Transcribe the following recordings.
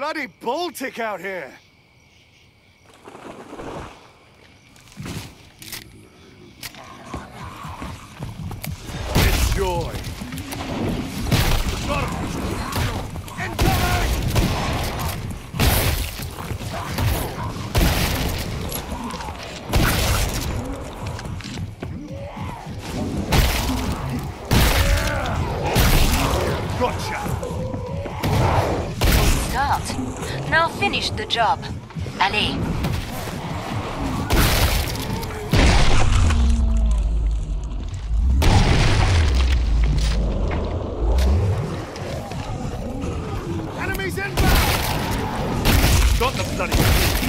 bloody Baltic out here! Enjoy! Got him! Incoming! Gotcha! Start. Now finish the job. Allez. Enemies inbound! Got the bloody...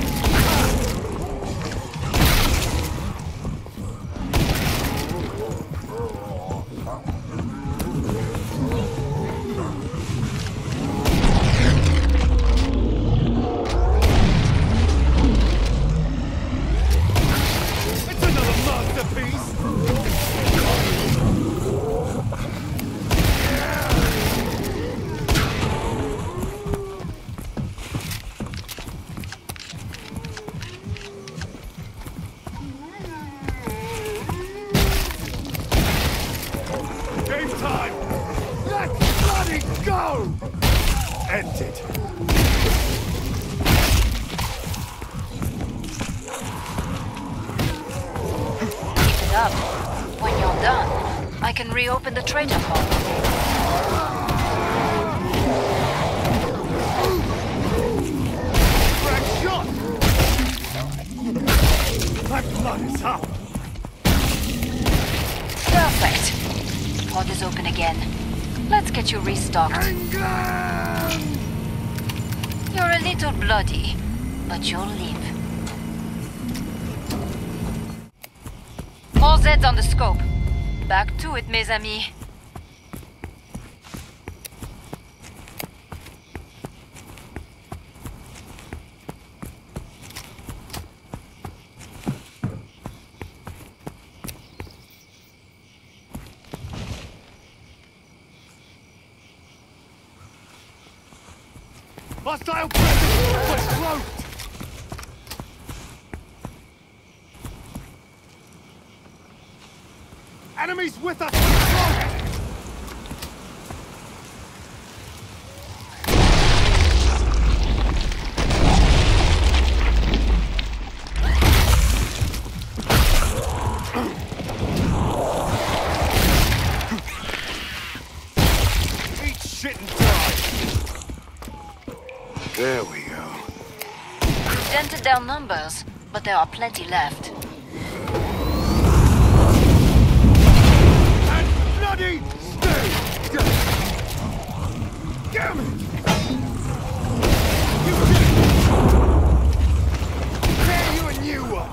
End it. Keep it up. When you're done, I can reopen the trader pod. Crack shot! My blood is up. Perfect. Pod is open again. Let's get you restocked. England! You're a little bloody, but you'll live. More Zeds on the scope. Back to it, mes amis. Hostile presence was cloaked! Enemies with us! Cloaked! Eat shit and die! There we go. We've dented their numbers, but there are plenty left. And bloody stay dead! Damn it! You did it! Tear you a new one!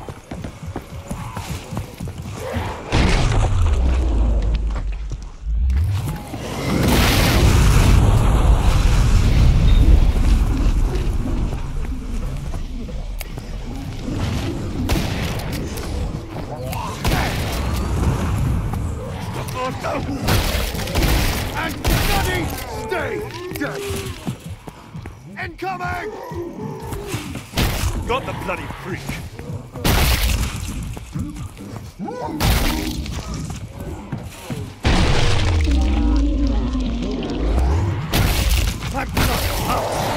And bloody stay dead! Incoming! Got the bloody freak! I'm not out!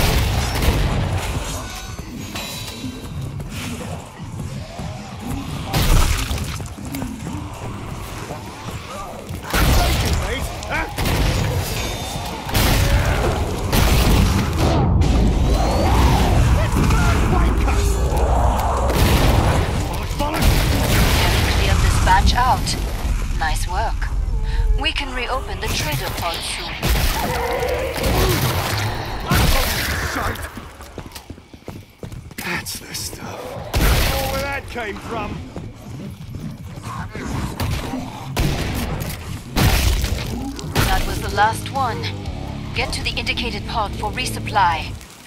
Out. Nice work. We can reopen the trader pod soon. That's the stuff. That's all where that came from. That was the last one. Get to the indicated pod for resupply.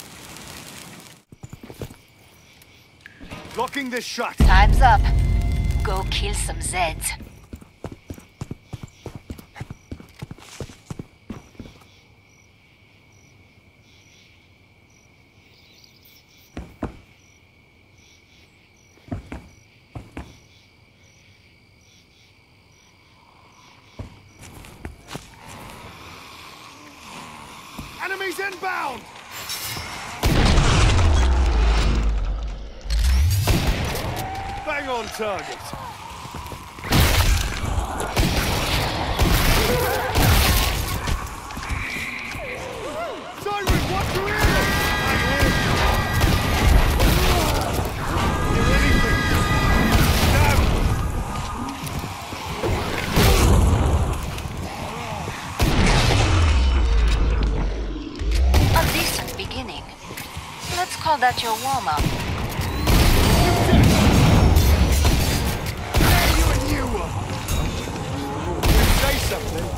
Blocking this shot. Time's up. Go kill some Zeds. Enemies inbound! Bang on target. Siren, watch your ears! Do anything. Damn. A decent beginning. Let's call that your warm-up. Say something.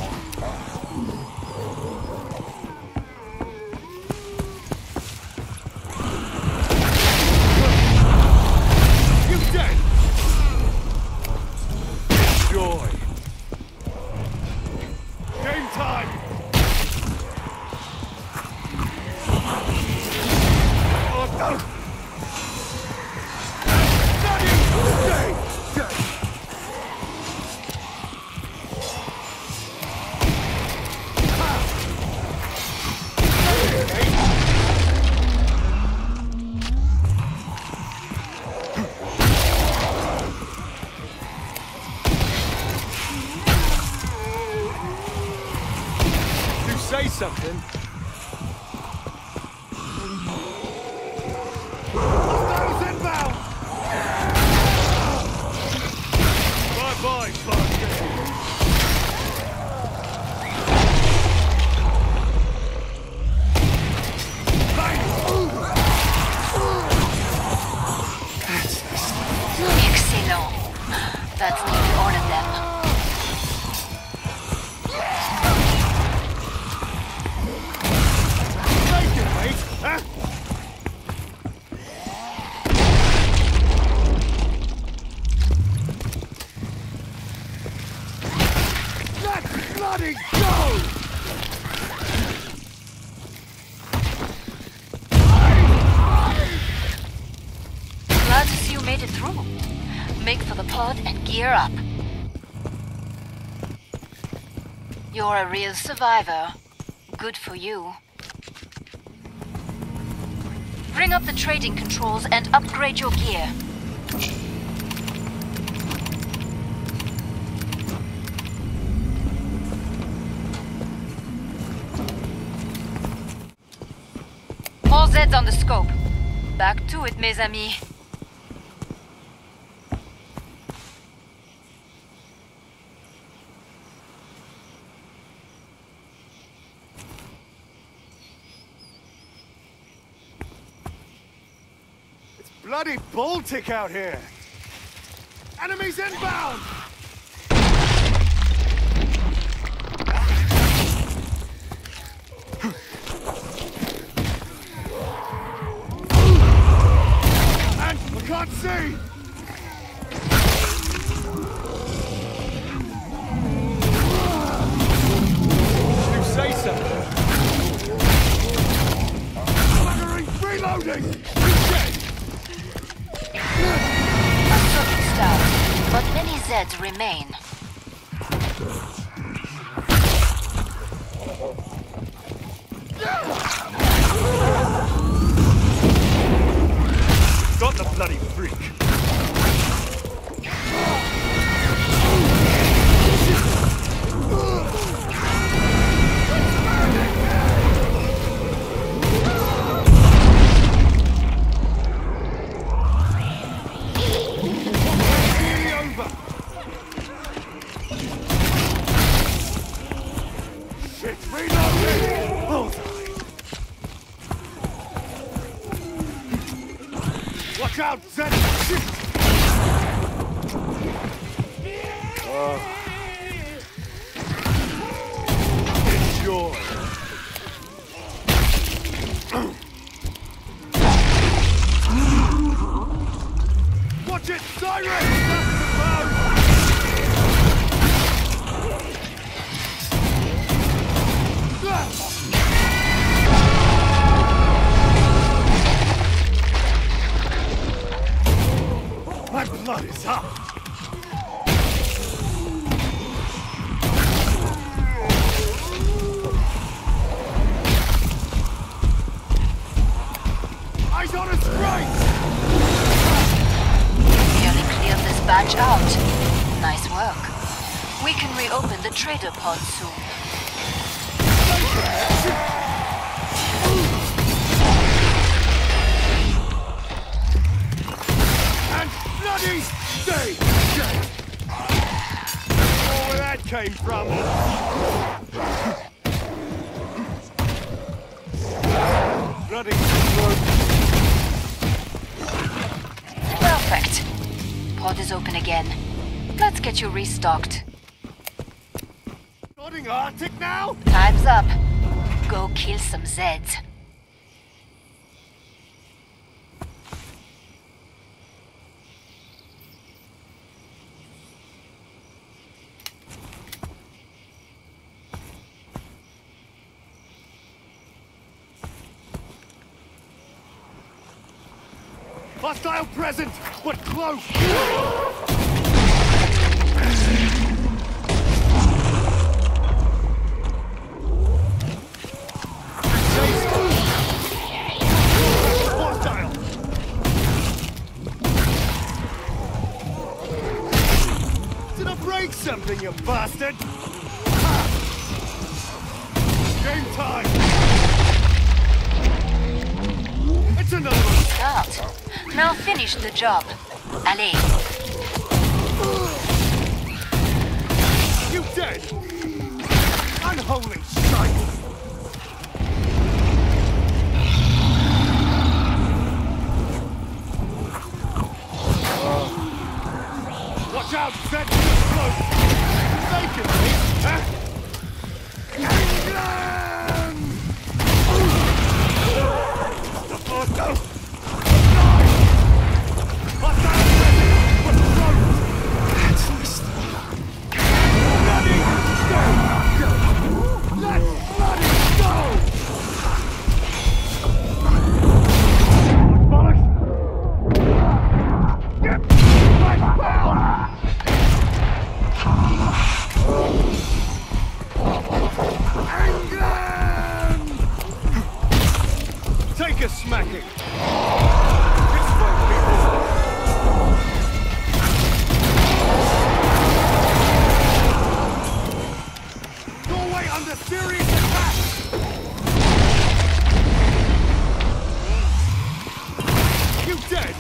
You dead? Joy. Game time. Oh no! Bloody stay! Say something. Hostiles inbound! Bye-bye, bastard. Excellent. That's nearly all of them. Huh? Let's bloody go! Glad to see you made it through. Make for the pod and gear up. You're a real survivor. Good for you. Bring up the trading controls and upgrade your gear. All Zeds on the scope. Back to it, mes amis. Bloody Baltic out here! Enemies inbound! And I can't see! You say something! Reloading! He's dead! But many Zeds remain. Got the bloody freak. Watch out, Zed! Shit! Enjoy. Watch it, Siren! My blood is up! Nearly cleared this batch out. Nice work. We can reopen the trader pod soon. And bloody stay dead! Where that came from? Bloody rope. Perfect. Pod is open again. Let's get you restocked. Nodding Arctic now? Time's up. Go kill some Zeds. Hostile present, but close! Hostile! Did I break something, you bastard? Game time! It's another one! Start. Now finish the job. Allez. You dead! Unholy shite! Watch out, Zed to the slope! Taking me, huh? The force, no! Take a smacking! This way, people! Doorway under serious attack! You dead?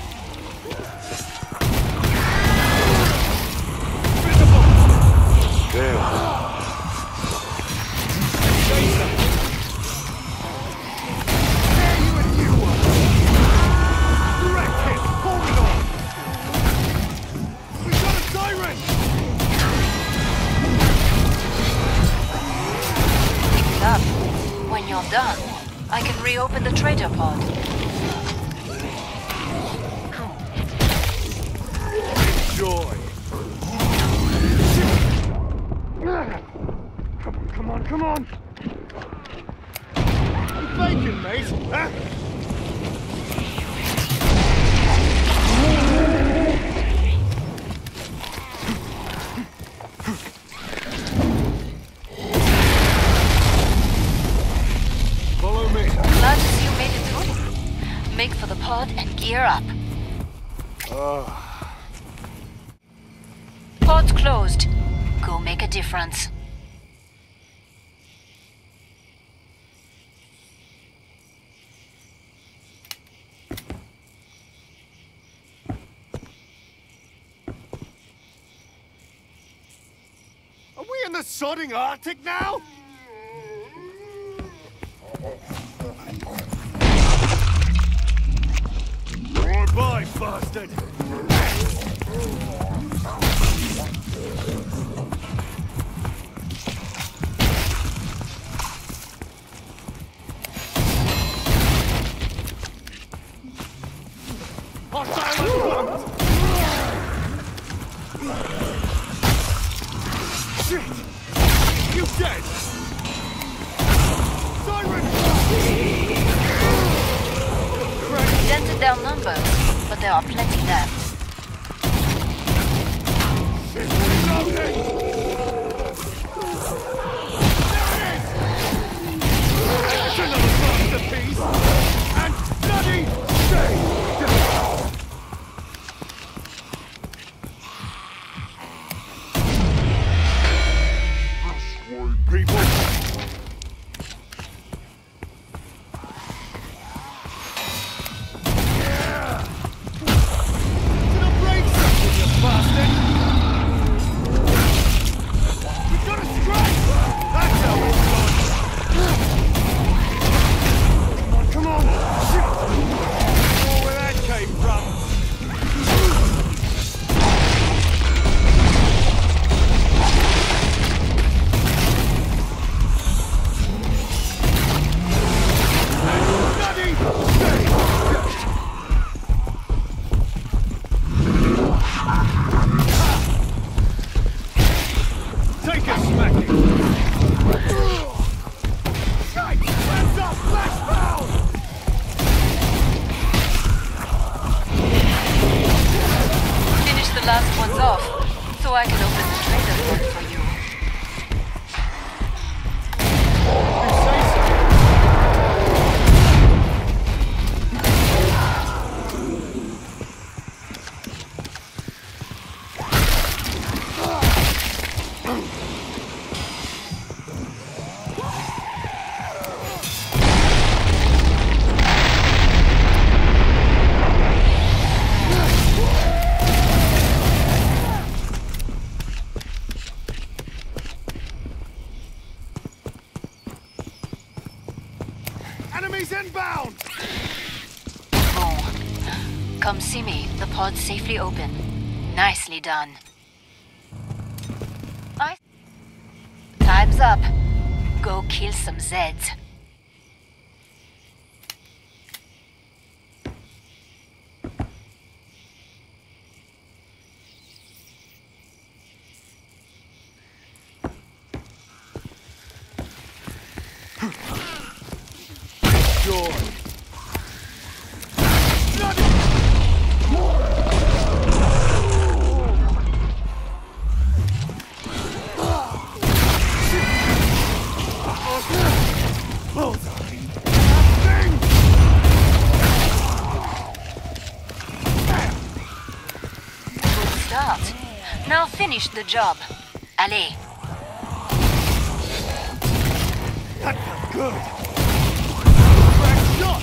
Visible! There. When you're done, I can reopen the trader pod. Enjoy. Come on, come on! You faking, mate, huh? Follow me. Glad to see you made it through. Make for the pod and gear up. Pod's closed. Go make a difference. Are we in the sodding Arctic now? Bye, bastard! Hostile in front! Shit! You dead! Siren! Dented their numbers, but there are plenty left. It's reloading! There it is! It's another masterpiece! And bloody stay! last one's off, so I can open the trader vault for you. You say so. Enemies inbound! Oh. Come see me. The pod's safely open. Nicely done. Time's up. Go kill some Zeds. Joy. Good start. Now finish the job. Allez. That felt good. Back shot.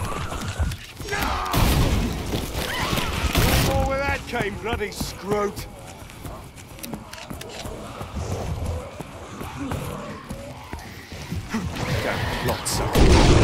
Oh, where that came, bloody scrote. Damn lots of.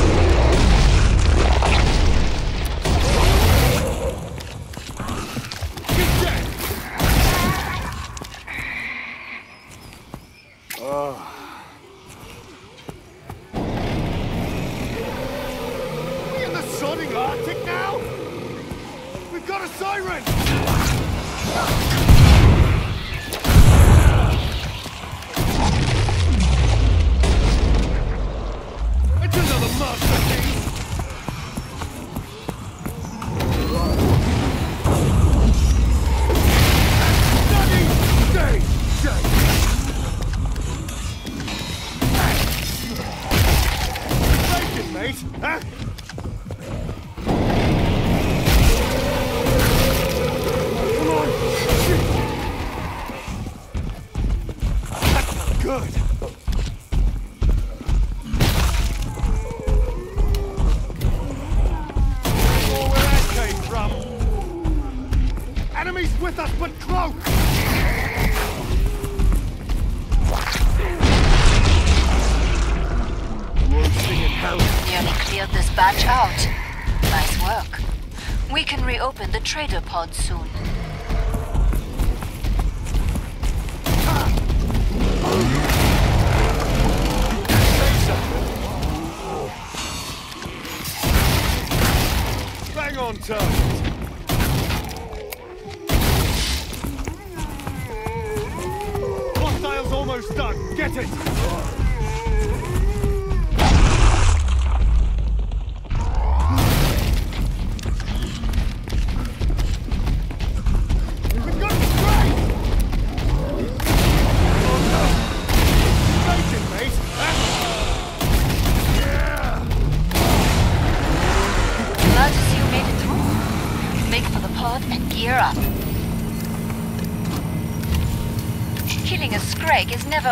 In the sodding Arctic now? We've got a siren! It's another masterpiece! Steady! Stay! Stay! Bacon, mate! Huh? Come on! Shoot! That felt good! Oh, where that came from! Enemies with us, but close! Roasting in hell! Nearly cleared this batch out. Nice work. We can reopen the trader pod soon. Bang on target! Hostile's almost done! Get it! We've got it straight! Oh no! Bacon, mate! Yeah! Glad to see you made it through. Make for the pod and gear up. Killing a Scrag is never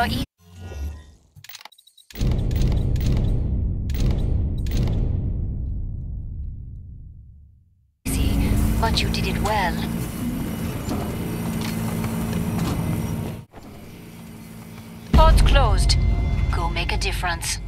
easy, but you did it well. Pod's closed. Go make a difference.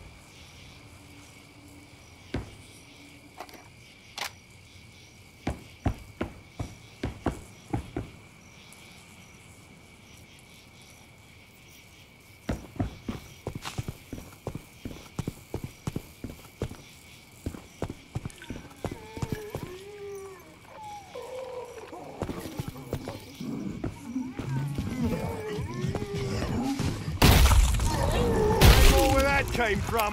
Came from.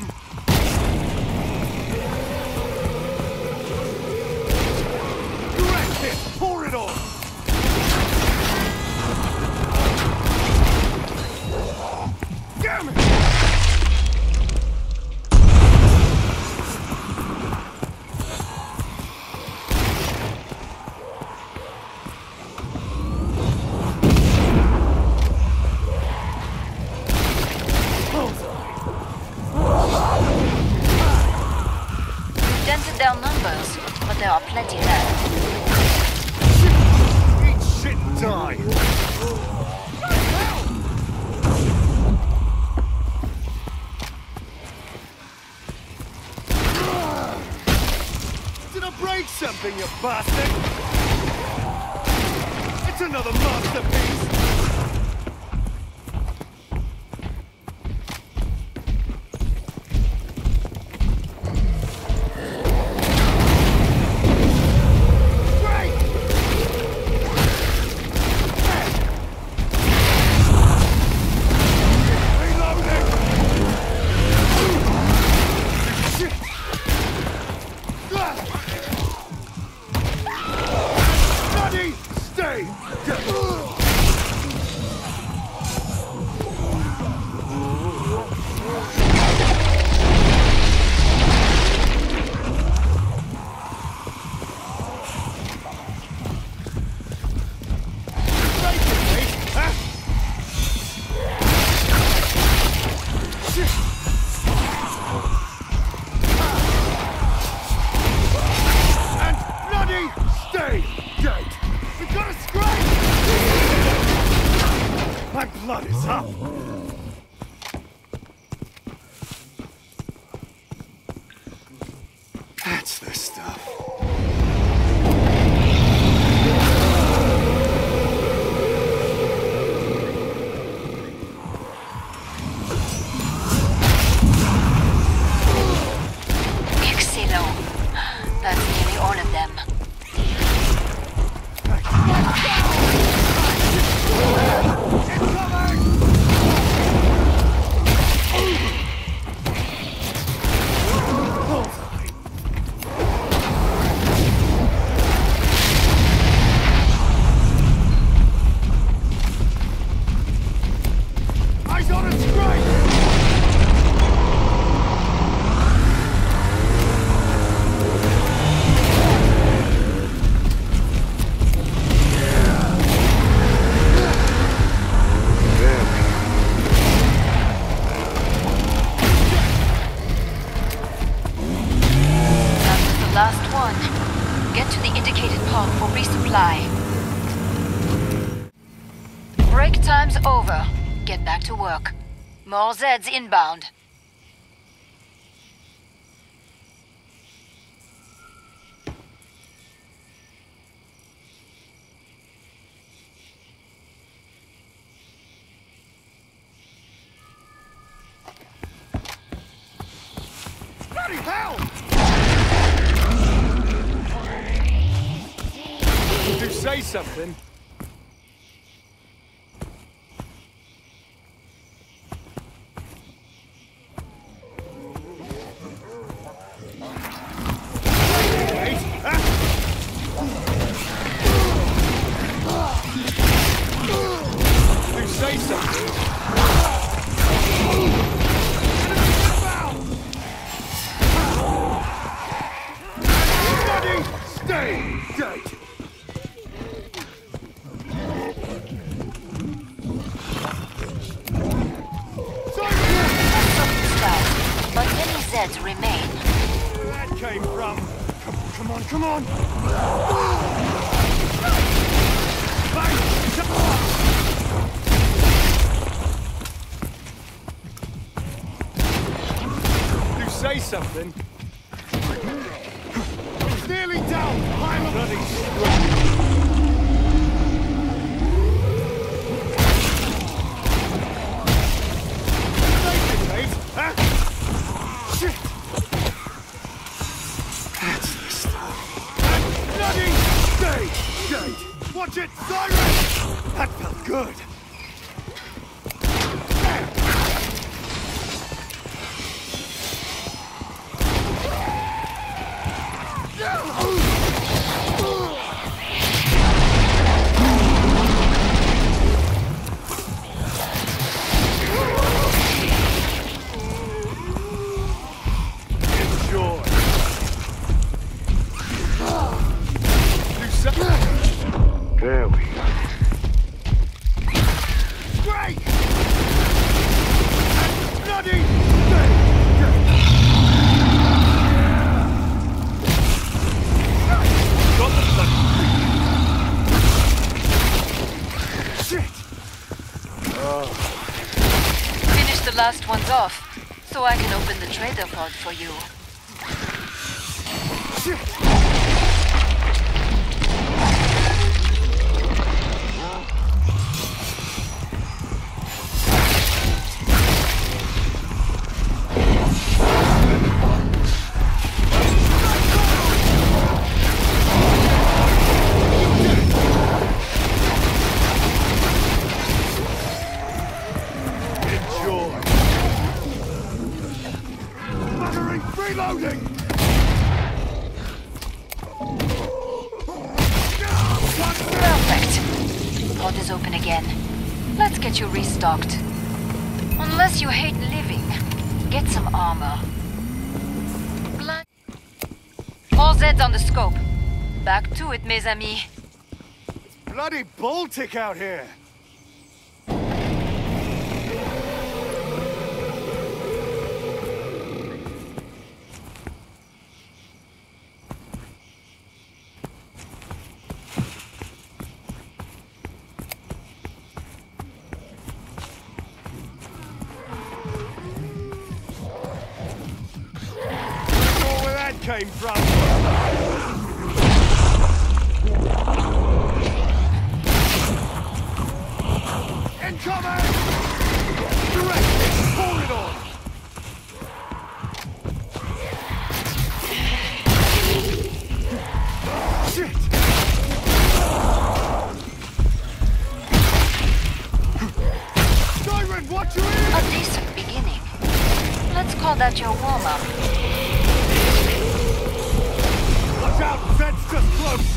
Direct it! Pour it on! plenty left. Eat shit and die! Did I break something, you bastard? It's another masterpiece! My blood is up! That's the stuff. Excellent. That's nearly all of them. Last one. Get to the indicated pod for resupply. Break time's over. Get back to work. More Zeds inbound. Bloody hell! Did you say something? Did you say something? Stay dead! But many Zeds remain. Where that came from? Come on, come on! You say something? He's nearly down! I'm bloody strong! Watch it, Siren! That felt good. Enjoy. There we go. last one's off, so I can open the trader pod for you. Reloading! Perfect. Pod is open again. Let's get you restocked. Unless you hate living, get some armor. All Zeds on the scope. Back to it, mes amis. Bloody Baltic out here! Came from. Incoming! Direct hit! Pull it on! Shit! Siren, watch your ears! A decent beginning. Let's call that your warm-up. Watch out! Zed's just close!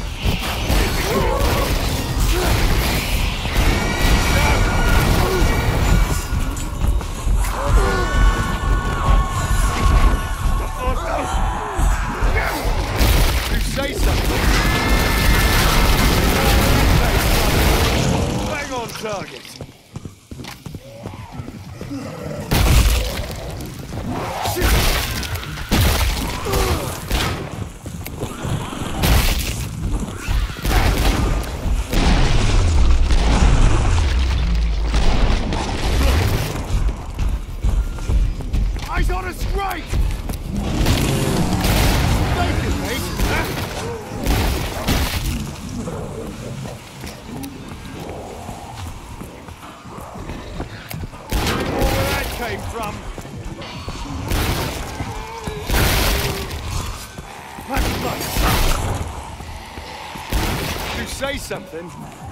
You say something! Bang on target! Eyes on us right! Thank you, mate. Where that came from? You say something?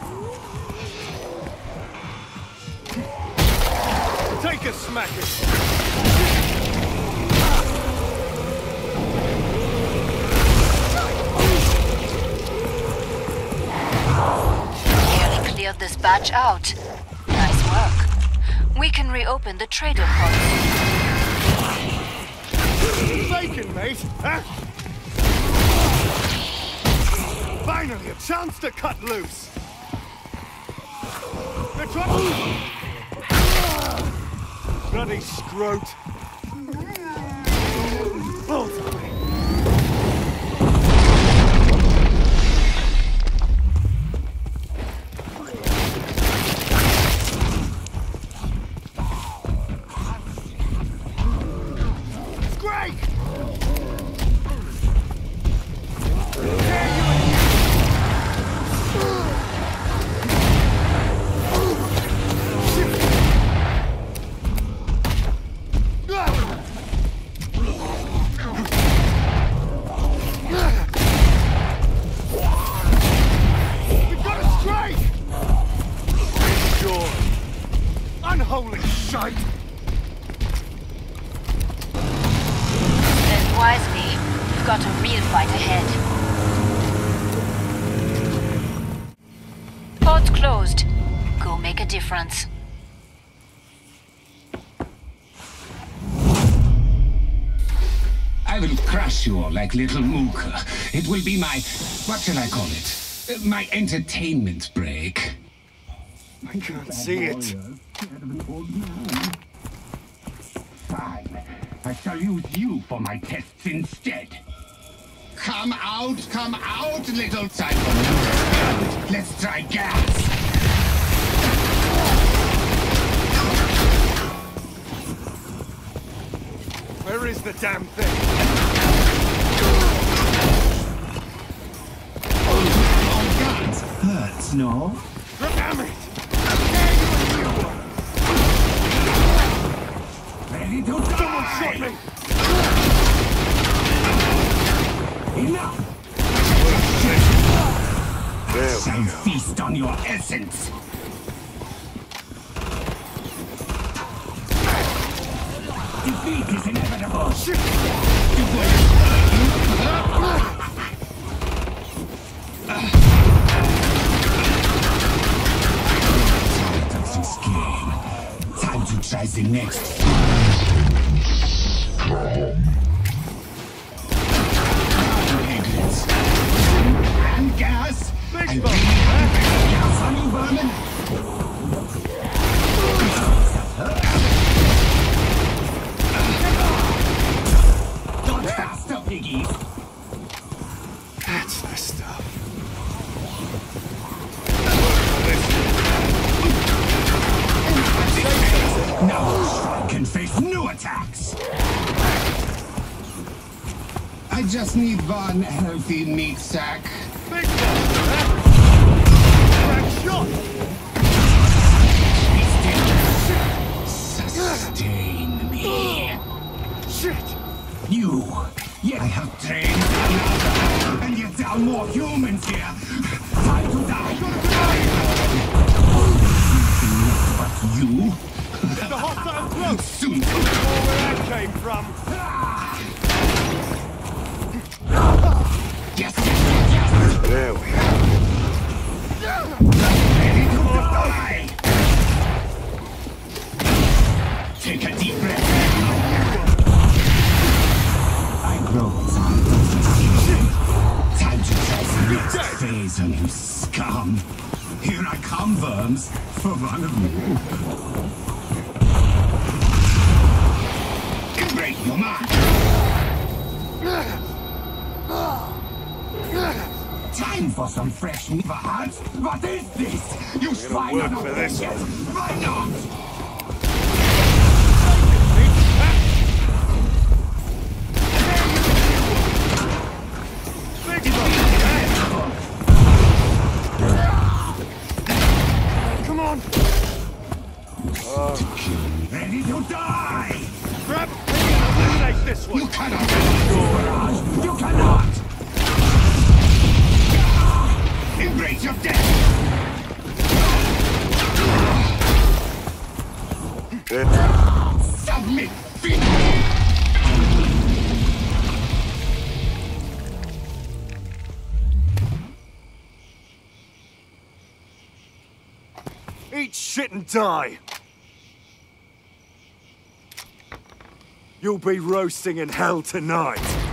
Take a smacker! Cleared this batch out. Nice work. We can reopen the trader pods. Bacon, mate, huh? Finally, a chance to cut loose. They're trying. Bloody scrote. Bullseye. Unholy shite! Spend wisely. You've got a real fight ahead. Pods closed. Go make a difference. I will crush you all like little Mooka. It will be my... what shall I call it? My entertainment break. I can't see it. Fine. I shall use you for my tests instead. Come out, little Simon. Let's try gas. Where is the damn thing? Oh, guns hurts, no? Damn it! Ready to die! Someone shot me! Enough! There Shall we go. feast on your essence! Defeat is inevitable! Tired of this game. Time to try the next. And gas! Big I bump, gas on you, vermin! Don't faster, piggies! That's the stuff. Now I can face new attacks! I just need one healthy meat sack. Big bump, Crack shot! Sustain me. Shit! You! Yet I have trained another, and yet there are more humans here. Time to die! Not but you. The hostile close! Soon. Where that came from? Yes, yes, yes! There we go. Ready to die! Take a deep breath. I grow tired of this. Time to try the next phase on you scum. Here I come, worms, for one of you. Break your mind. Time for some fresh meat, Hans. What is this? You swine work are not for this yet. Why not? Big bump! Come on! Ready to die! Grab and eliminate this one! You cannot! You cannot! Embrace your death! Submit! Eat shit and die! You'll be roasting in hell tonight!